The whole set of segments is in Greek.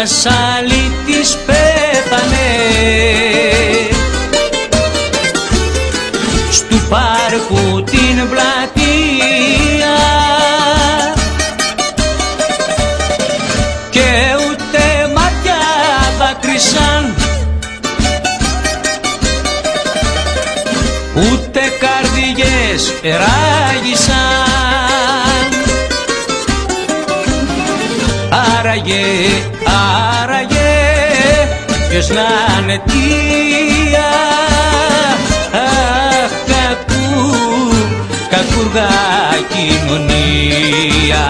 ένας αλήτης πέθανε στου πάρκου την πλατεία και ούτε μάτια δάκρυσαν ούτε καρδιές ράγισαν. Άραγε, άραγε, ποιος να είναι αιτία? Αχ, κακούργα κοινωνία.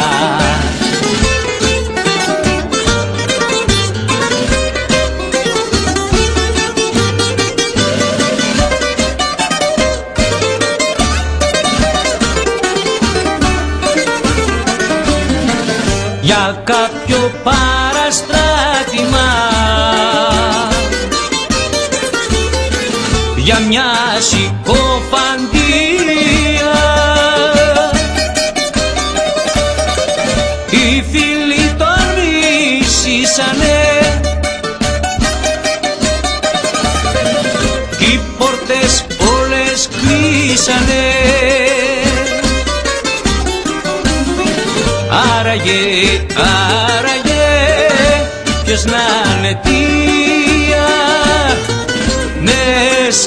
Για κάποιο παραστράτημα, για μια συκοφαντία, οι φίλοι τον μίσησανε κι οι πόρτες όλες κλείσανε. Άραγε, άραγε, ποιος να είναι αιτία? Ναι, σ'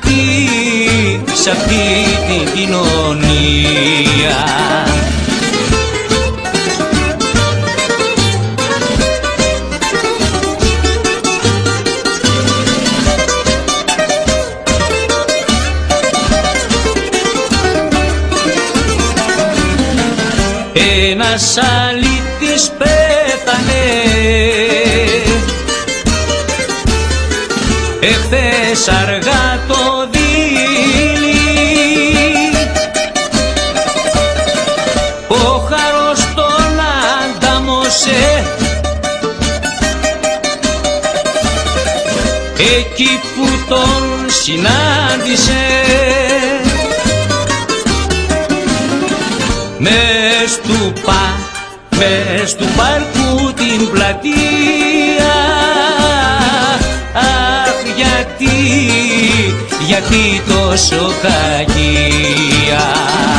αυτή την κοινωνία. Ένας αλήτης πέθανε εχθές αργά το δείλι, ο χαρός τον αντάμωσε εκεί που τον συνάντησε. Μες του πάρκου την πλατεία. Αχ, γιατί τόσο κακία?